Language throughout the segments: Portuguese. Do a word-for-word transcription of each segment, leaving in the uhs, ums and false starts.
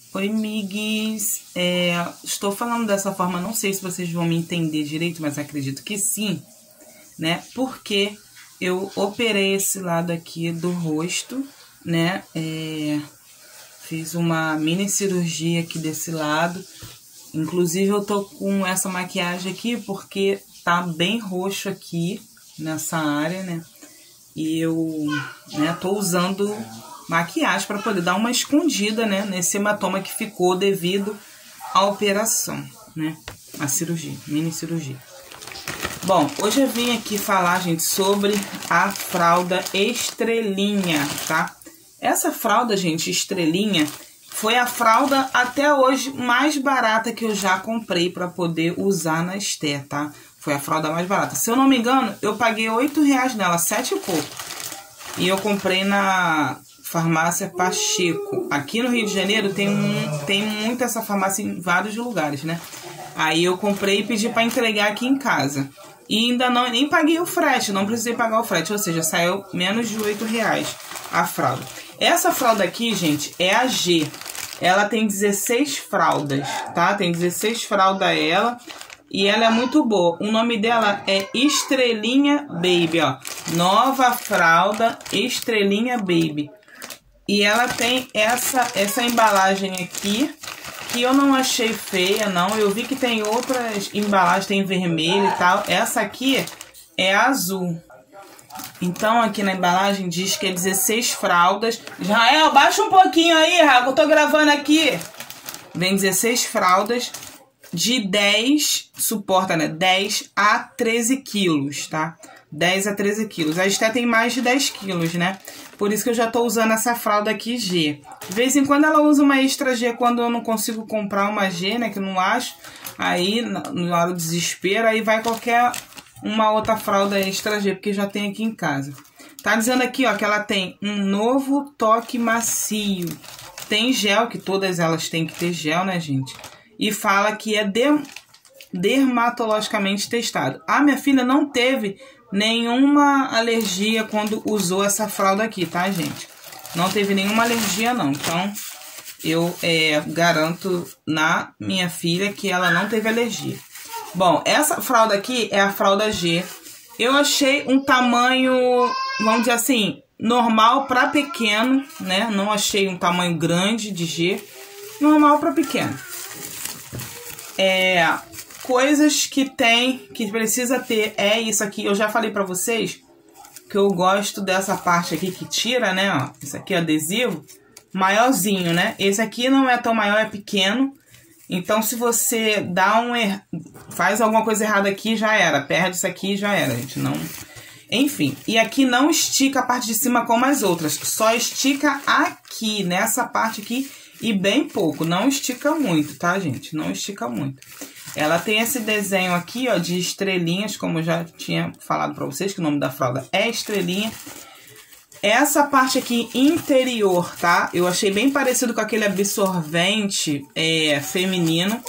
Oi, migues. É, estou falando dessa forma, não sei se vocês vão me entender direito, mas acredito que sim, né? Porque eu operei esse lado aqui do rosto, né? É, fiz uma mini cirurgia aqui desse lado. Inclusive, eu tô com essa maquiagem aqui porque tá bem roxo aqui nessa área, né? E eu, né, tô usando maquiagem para poder dar uma escondida, né, nesse hematoma que ficou devido à operação, né, a cirurgia, mini cirurgia. Bom, hoje eu vim aqui falar, gente, sobre a fralda Estrelinha, tá? Essa fralda, gente, Estrelinha, foi a fralda até hoje mais barata que eu já comprei para poder usar na Esther, tá? Foi a fralda mais barata. Se eu não me engano, eu paguei oito reais nela, sete e pouco. E eu comprei na farmácia Pacheco. Aqui no Rio de Janeiro tem, um, tem muito essa farmácia em vários lugares, né? Aí eu comprei e pedi para entregar aqui em casa. E ainda não, nem paguei o frete, não precisei pagar o frete. Ou seja, saiu menos de oito reais a fralda. Essa fralda aqui, gente, é a G. Ela tem dezesseis fraldas, tá? Tem dezesseis fraldas ela. E ela é muito boa. O nome dela é Estrelinha Baby, ó. Nova fralda Estrelinha Baby. E ela tem essa, essa embalagem aqui, que eu não achei feia, não. Eu vi que tem outras embalagens, tem vermelho e tal. Essa aqui é azul. Então, aqui na embalagem diz que é dezesseis fraldas. Israel, baixa um pouquinho aí, Rago. Eu tô gravando aqui. Vem dezesseis fraldas de dez, suporta, né? dez a treze quilos, tá? dez a treze quilos. A Esther tem mais de dez quilos, né? Por isso que eu já tô usando essa fralda aqui G. De vez em quando ela usa uma extra G quando eu não consigo comprar uma G, né? Que eu não acho. Aí, na hora do desespero, aí vai qualquer uma outra fralda extra G, porque já tem aqui em casa. Tá dizendo aqui, ó, que ela tem um novo toque macio. Tem gel, que todas elas têm que ter gel, né, gente? E fala que é de, dermatologicamente testado. A minha filha não teve nenhuma alergia quando usou essa fralda aqui, tá, gente? Não teve nenhuma alergia, não. Então, eu é, garanto na minha filha que ela não teve alergia. Bom, essa fralda aqui é a fralda G. Eu achei um tamanho, vamos dizer assim, normal para pequeno, né? Não achei um tamanho grande de G. Normal para pequeno. É, coisas que tem, que precisa ter, é isso aqui. Eu já falei pra vocês que eu gosto dessa parte aqui que tira, né, ó. Isso aqui é adesivo, maiorzinho, né. Esse aqui não é tão maior, é pequeno. Então, se você dá um er... faz alguma coisa errada aqui, já era. Perde isso aqui, já era, gente. Não... Enfim, e aqui não estica a parte de cima como as outras. Só estica aqui, nessa parte aqui. E bem pouco, não estica muito, tá, gente? Não estica muito. Ela tem esse desenho aqui, ó, de estrelinhas, como eu já tinha falado pra vocês, que o nome da fralda é Estrelinha. Essa parte aqui interior, tá? Eu achei bem parecido com aquele absorvente é, feminino.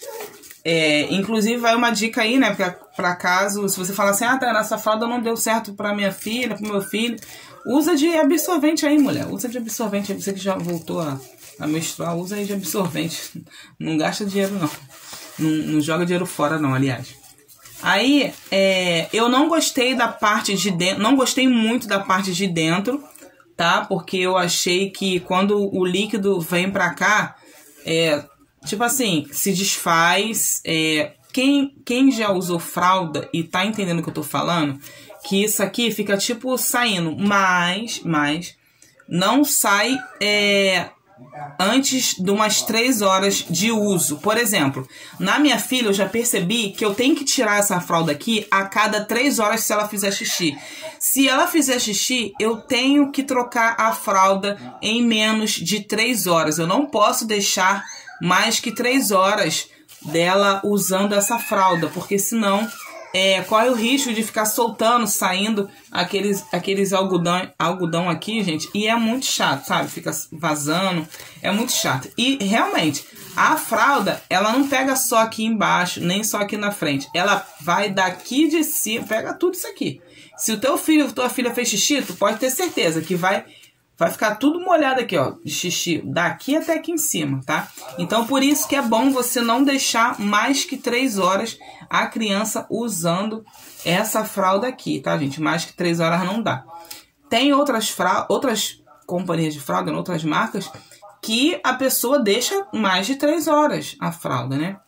É, inclusive, vai uma dica aí, né? Pra, pra caso, se você falar assim, ah, tá, essa fralda não deu certo pra minha filha, pro meu filho. Usa de absorvente aí, mulher. Usa de absorvente aí, você que já voltou a... a menstruar, usa aí de absorvente. Não gasta dinheiro, não. Não, não joga dinheiro fora, não, aliás. Aí, é, eu não gostei da parte de dentro, não gostei muito da parte de dentro, tá? Porque eu achei que quando o líquido vem pra cá, é, tipo assim, se desfaz. É, quem, quem já usou fralda e tá entendendo o que eu tô falando, que isso aqui fica tipo saindo, mas, mas não sai... É, antes de umas três horas de uso. Por exemplo, na minha filha eu já percebi que eu tenho que tirar essa fralda aqui a cada três horas se ela fizer xixi. Se ela fizer xixi, eu tenho que trocar a fralda em menos de três horas. Eu não posso deixar mais que três horas dela usando essa fralda, porque senão... É, corre o risco de ficar soltando, saindo aqueles, aqueles algodão, algodão aqui, gente. E é muito chato, sabe? Fica vazando. É muito chato. E, realmente, a fralda, ela não pega só aqui embaixo, nem só aqui na frente. Ela vai daqui de cima, pega tudo isso aqui. Se o teu filho ou tua filha fez xixi, tu pode ter certeza que vai vai ficar tudo molhado aqui, ó, de xixi, daqui até aqui em cima, tá? Então, por isso que é bom você não deixar mais que três horas a criança usando essa fralda aqui, tá, gente? Mais que três horas não dá. Tem outras, fra... outras companhias de fralda, outras marcas, que a pessoa deixa mais de três horas a fralda, né?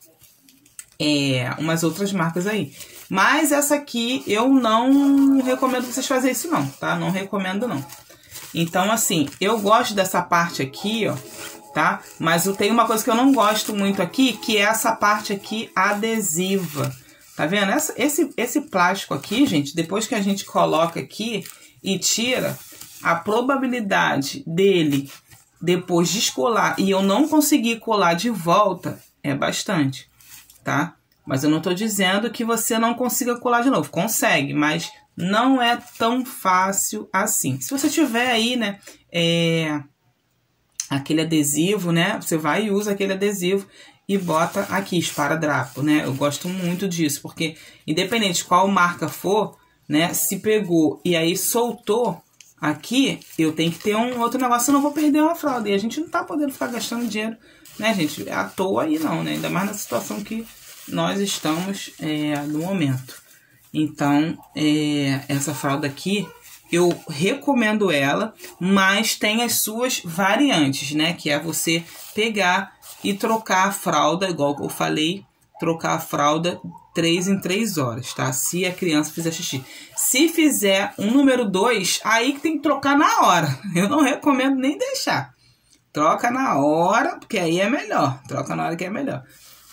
É, umas outras marcas aí. Mas essa aqui eu não recomendo vocês fazerem isso não, tá? Não recomendo não. Então, assim, eu gosto dessa parte aqui, ó, tá? Mas eu tenho uma coisa que eu não gosto muito aqui, que é essa parte aqui adesiva. Tá vendo? Essa, esse, esse plástico aqui, gente, depois que a gente coloca aqui e tira, a probabilidade dele depois descolar e eu não conseguir colar de volta é bastante, tá? Mas eu não tô dizendo que você não consiga colar de novo. Consegue, mas não é tão fácil assim. Se você tiver aí, né, é, aquele adesivo, né, você vai e usa aquele adesivo e bota aqui, esparadrapo, né? Eu gosto muito disso, porque independente de qual marca for, né, se pegou e aí soltou aqui, eu tenho que ter um outro negócio, senão eu vou perder uma fralda. E a gente não tá podendo ficar gastando dinheiro, né, gente, à toa aí não, né? Ainda mais na situação que nós estamos é, no momento. Então, é, essa fralda aqui, eu recomendo ela, mas tem as suas variantes, né? Que é você pegar e trocar a fralda, igual eu falei, trocar a fralda três em três horas, tá? Se a criança fizer xixi. Se fizer um número dois, aí que tem que trocar na hora. Eu não recomendo nem deixar. Troca na hora, porque aí é melhor. Troca na hora que é melhor.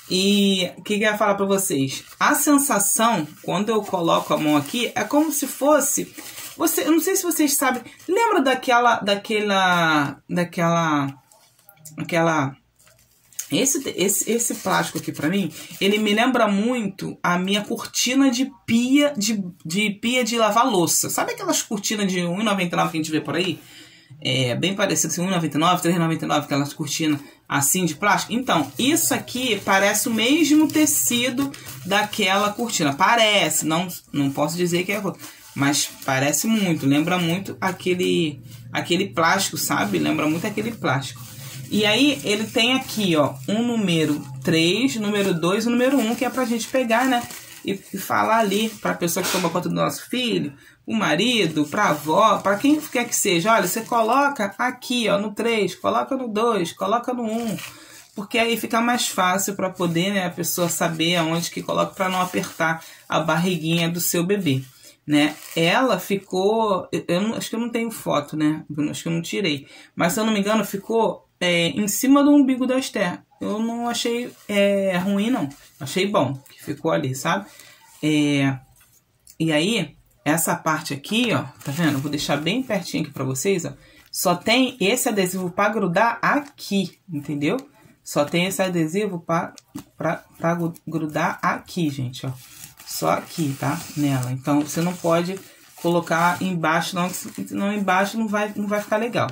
E o que, que eu ia falar pra vocês? A sensação, quando eu coloco a mão aqui, é como se fosse... Você, eu não sei se vocês sabem... Lembra daquela... Daquela... Daquela... Aquela... Esse, esse, esse plástico aqui pra mim, ele me lembra muito a minha cortina de pia de, de pia de lavar louça. Sabe aquelas cortinas de um real e noventa e nove que a gente vê por aí? É bem parecido, assim, um real e noventa e nove, três reais e noventa e nove, aquelas cortinas assim de plástico. Então, isso aqui parece o mesmo tecido daquela cortina. Parece, não, não posso dizer que é, mas parece muito, lembra muito aquele, aquele plástico, sabe? Lembra muito aquele plástico. E aí, ele tem aqui, ó, um número três, número dois e número um, que é pra gente pegar, né? E, e falar ali pra pessoa que toma conta do nosso filho, o marido, pra avó, pra quem quer que seja. Olha, você coloca aqui, ó, no três, coloca no dois, coloca no um. Porque aí fica mais fácil pra poder, né, a pessoa saber aonde que coloca pra não apertar a barriguinha do seu bebê, né? Ela ficou... Eu não, acho que eu não tenho foto, né? Acho que eu não tirei. Mas, se eu não me engano, ficou... É, em cima do umbigo da Esther. Eu não achei é, ruim, não. Achei bom que ficou ali, sabe? É, e aí, essa parte aqui, ó, tá vendo? Eu vou deixar bem pertinho aqui pra vocês, ó. Só tem esse adesivo pra grudar aqui, entendeu? Só tem esse adesivo pra, pra, pra grudar aqui, gente, ó. Só aqui, tá? Nela. Então, você não pode colocar embaixo, não, senão embaixo não vai, não vai ficar legal.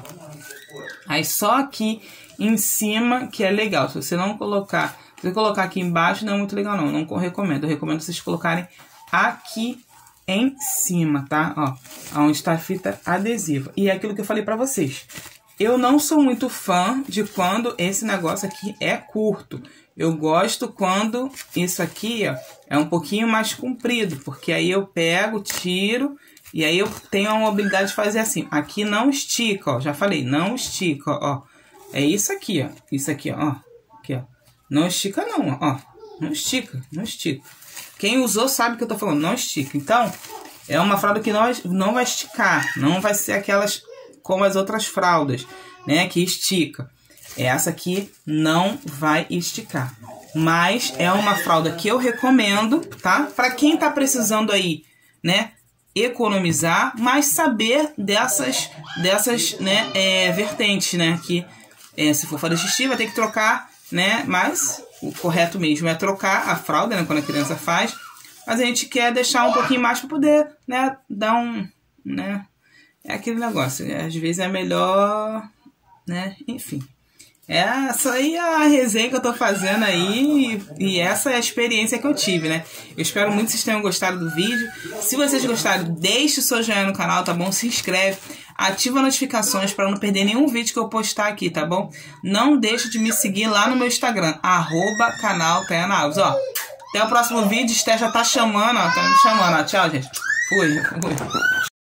Aí só aqui em cima que é legal. Se você não colocar, se você colocar aqui embaixo não é muito legal não, não recomendo. Eu recomendo vocês colocarem aqui em cima, tá? Ó, onde está a fita adesiva. E é aquilo que eu falei pra vocês. Eu não sou muito fã de quando esse negócio aqui é curto. Eu gosto quando isso aqui, ó, é um pouquinho mais comprido, porque aí eu pego, tiro... E aí eu tenho a mobilidade de fazer assim. Aqui não estica, ó. Já falei, não estica, ó. É isso aqui, ó. Isso aqui, ó. Aqui, ó. Não estica não, ó. Não estica, não estica. Quem usou sabe o que eu tô falando, não estica. Então, é uma fralda que não, não vai esticar. Não vai ser aquelas como as outras fraldas, né? Que estica. Essa aqui não vai esticar. Mas é uma fralda que eu recomendo, tá? Pra quem tá precisando aí, né? Economizar, mas saber dessas, dessas né, é, vertentes, né? Que é, se for fazer xixi, vai ter que trocar, né? Mas o correto mesmo é trocar a fralda, né? Quando a criança faz. Mas a gente quer deixar um pouquinho mais para poder, né? Dar um, né? É aquele negócio. Às vezes é melhor, né? Enfim. Essa aí é a resenha que eu tô fazendo aí e, e essa é a experiência que eu tive, né? Eu espero muito que vocês tenham gostado do vídeo. Se vocês gostaram, deixe o seu joinha no canal, tá bom? Se inscreve, Ativa as notificações para não perder nenhum vídeo que eu postar aqui, tá bom? Não deixe de me seguir lá no meu Instagram, arroba canal Tayana Alves, ó. Até o próximo vídeo, Esté já tá chamando, ó, tá me chamando, ó. Tchau, gente. Fui, fui.